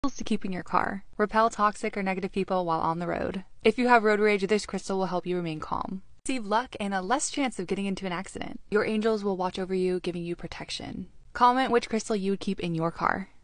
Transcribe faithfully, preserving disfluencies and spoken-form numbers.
To keep in your car. Repel toxic or negative people while on the road. If you have road rage, this crystal will help you remain calm. Receive luck and a less chance of getting into an accident. Your angels will watch over you, giving you protection. Comment which crystal you would keep in your car.